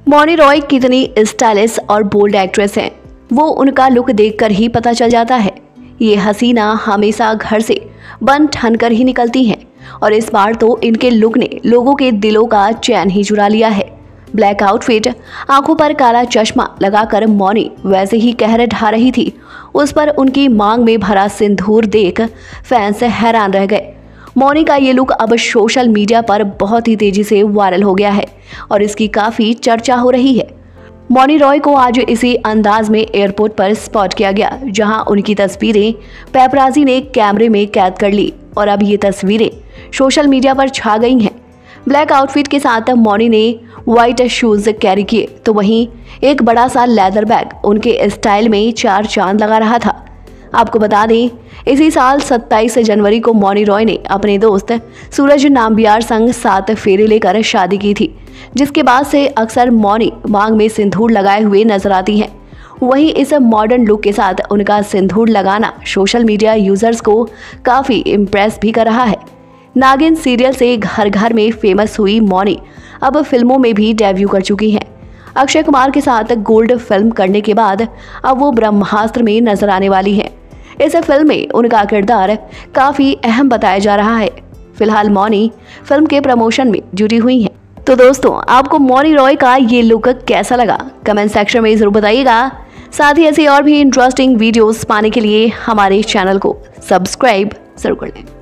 मौनी रॉय कितनी स्टाइलिश और bold actress हैं, वो उनका लुक देखकर ही पता चल जाता है। ये हसीना हमेशा घर से बन ठन कर ही निकलती हैं और इस बार तो इनके लुक ने लोगों के दिलों का चैन ही चुरा लिया है। ब्लैक आउटफिट, आंखों पर काला चश्मा लगाकर मौनी वैसे ही कहर ढा रही थी। उस पर उनकी मांग में भरा सिंदूर देख फैंस हैरान रह गए। मौनी का ये लुक अब सोशल मीडिया पर बहुत ही तेजी से वायरल हो गया है और इसकी काफी चर्चा हो रही है। मौनी रॉय को आज इसी अंदाज में एयरपोर्ट पर स्पॉट किया गया, जहां उनकी तस्वीरें पैपराजी ने कैमरे में कैद कर ली और अब ये तस्वीरें सोशल मीडिया पर छा गई हैं। ब्लैक आउटफिट के साथ मौनी ने व्हाइट शूज कैरी किए, तो वहीं एक बड़ा सा लेदर बैग उनके स्टाइल में चार चांद लगा रहा था। आपको बता दें, इसी साल 27 जनवरी को मौनी रॉय ने अपने दोस्त सूरज नाम्बियार संग 7 फेरे लेकर शादी की थी, जिसके बाद से अक्सर मौनी मांग में सिंदूर लगाए हुए नजर आती हैं। वहीं इस मॉडर्न लुक के साथ उनका सिंदूर लगाना सोशल मीडिया यूजर्स को काफी इम्प्रेस भी कर रहा है। नागिन सीरियल से घर घर में फेमस हुई मौनी अब फिल्मों में भी डेब्यू कर चुकी हैं। अक्षय कुमार के साथ गोल्ड फिल्म करने के बाद अब वो ब्रह्मास्त्र में नजर आने वाली हैं। इस फिल्म में उनका किरदार काफी अहम बताया जा रहा है। फिलहाल मौनी फिल्म के प्रमोशन में जुटी हुई हैं। तो दोस्तों, आपको मौनी रॉय का ये लुक कैसा लगा, कमेंट सेक्शन में जरूर बताइएगा। साथ ही ऐसी और भी इंटरेस्टिंग वीडियोस पाने के लिए हमारे चैनल को सब्सक्राइब जरूर कर लें।